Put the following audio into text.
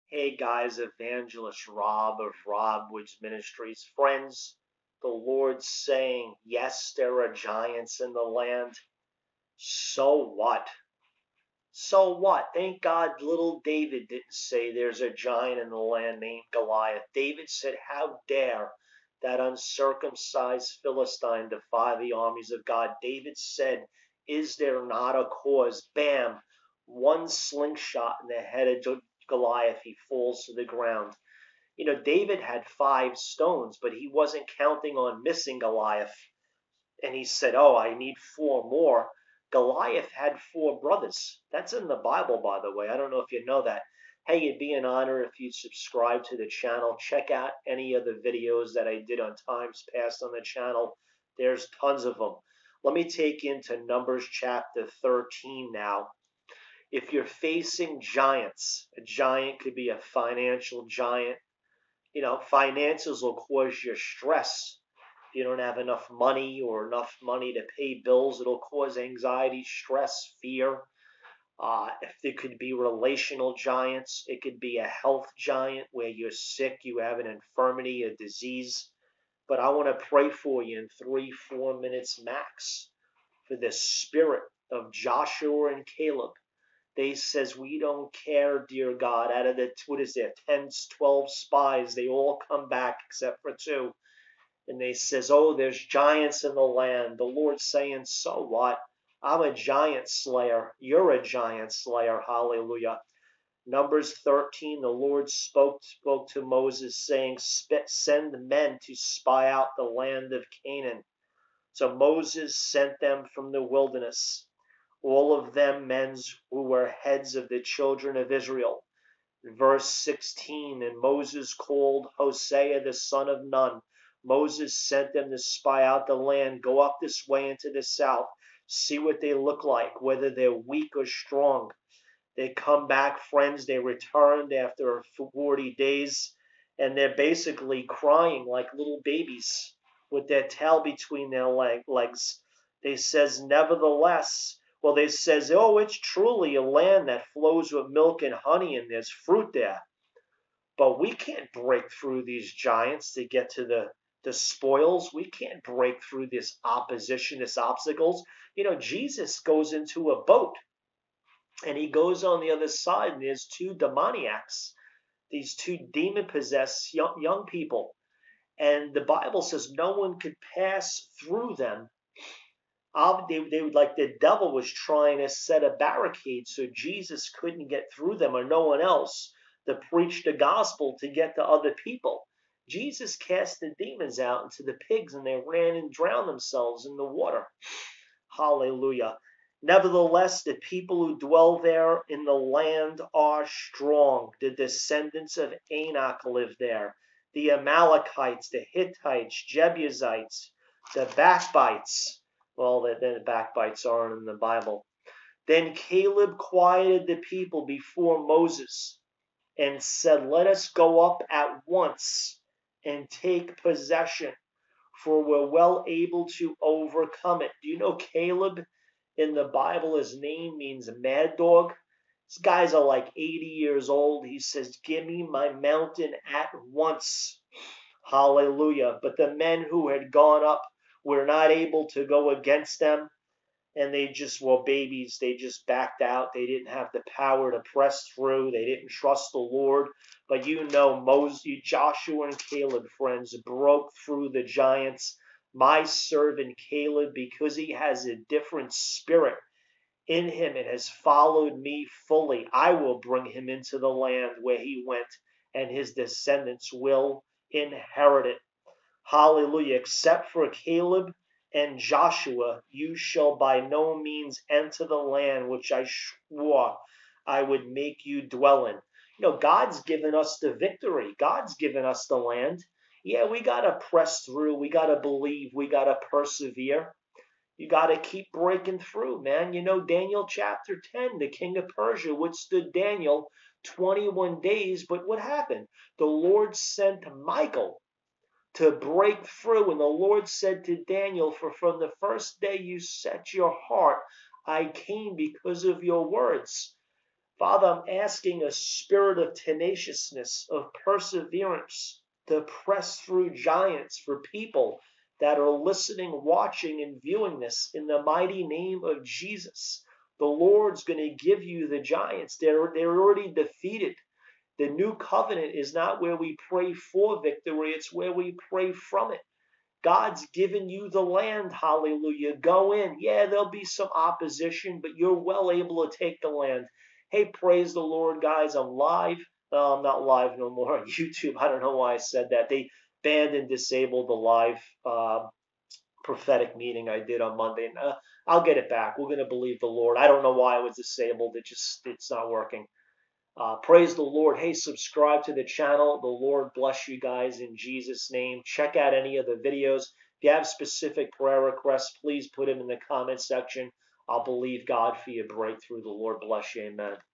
Hey guys, Evangelist Rob of Rob Woods Ministries. Friends, the Lord's saying, yes, there are giants in the land. So what? So what? Thank God little David didn't say there's a giant in the land named Goliath. David said, how dare that uncircumcised Philistine defy the armies of God? David said, is there not a cause? Bam! One slingshot in the head of Goliath, he falls to the ground. David had 5 stones, but he wasn't counting on missing Goliath. And he said, oh, I need 4 more. Goliath had 4 brothers. That's in the Bible, by the way. I don't know if you know that. Hey, it'd be an honor if you subscribe to the channel. Check out any of the videos that I did on times past on the channel. There's tons of them. Let me take you into Numbers chapter 13 now. If you're facing giants, a giant could be a financial giant. Finances will cause you stress. If you don't have enough money or enough money to pay bills, it'll cause anxiety, stress, fear. If there could be relational giants, it could be a health giant where you're sick, you have an infirmity, a disease. But I want to pray for you in 3-4 minutes max for the spirit of Joshua and Caleb. They says, we don't care, dear God. Out of the, 10, 12 spies, they all come back except for 2. And they says, oh, there's giants in the land. The Lord's saying, so what? I'm a giant slayer. You're a giant slayer. Hallelujah. Numbers 13, the Lord spoke to Moses, saying, send men to spy out the land of Canaan. So Moses sent them from the wilderness, all of them men who were heads of the children of Israel. Verse 16, and Moses called Hosea the son of Nun. Moses sent them to spy out the land. Go up this way into the south. See what they look like, whether they're weak or strong. They come back, friends. They returned after 40 days, and they're basically crying like little babies with their tail between their legs. They says, nevertheless, they says, oh, it's truly a land that flows with milk and honey, and there's fruit there. But we can't break through these giants to get to the spoils. We can't break through this opposition, this obstacles. Jesus goes into a boat, and he goes on the other side, and there's 2 demoniacs, these 2 demon-possessed young people. And the Bible says no one could pass through them. They would, like the devil was trying to set a barricade so Jesus couldn't get through them, or no one else, to preach the gospel to get to other people. Jesus cast the demons out into the pigs, and they ran and drowned themselves in the water. Hallelujah. Nevertheless, the people who dwell there in the land are strong. The descendants of Anak live there. The Amalekites, the Hittites, Jebusites, the backbites. Well, the backbites aren't in the Bible. Then Caleb quieted the people before Moses and said, let us go up at once and take possession, for we're well able to overcome it. Do you know Caleb in the Bible, his name means mad dog? These guys are like 80 years old. He says, give me my mountain at once. Hallelujah. But the men who had gone up were not able to go against them, and they just were babies. They just backed out. They didn't have the power to press through. They didn't trust the Lord. But Moses, Joshua and Caleb, friends, broke through the giants. My servant Caleb, because he has a different spirit in him and has followed me fully, I will bring him into the land where he went, and his descendants will inherit it. Hallelujah. Except for Caleb and Joshua, you shall by no means enter the land which I swore I would make you dwell in. God's given us the victory. God's given us the land. Yeah, we got to press through. We got to believe. We got to persevere. You got to keep breaking through, man. Daniel chapter 10, the king of Persia withstood Daniel 21 days. But what happened? The Lord sent Michael to break through. And the Lord said to Daniel, for from the first day you set your heart, I came because of your words. Father, I'm asking a spirit of tenaciousness, of perseverance, to press through giants for people that are listening, watching, and viewing this in the mighty name of Jesus. The Lord's going to give you the giants. They're already defeated. The new covenant is not where we pray for victory, it's where we pray from it. God's given you the land, hallelujah. Go in. Yeah, there'll be some opposition, but you're well able to take the land. Hey, praise the Lord, guys. I'm live. I'm not live no more on YouTube. I don't know why I said that. They banned and disabled the live prophetic meeting I did on Monday. And I'll get it back. We're going to believe the Lord. I don't know why it was disabled. It's not working. Praise the Lord. Hey, subscribe to the channel. The Lord bless you guys in Jesus' name. Check out any of the videos. If you have specific prayer requests, please put them in the comment section. I'll believe God for your breakthrough. The Lord bless you. Amen.